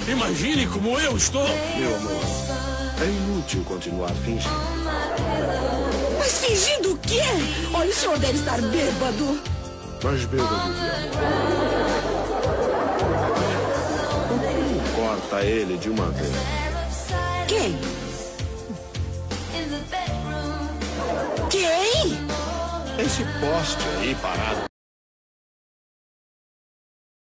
Imagine como eu estou. Meu amor, é inútil continuar fingindo. Mas fingindo o quê? Olha, o senhor deve estar bêbado. Mas bêbado de amor. Por que não corta ele de uma vez? Quem? Quem? Esse poste aí parado.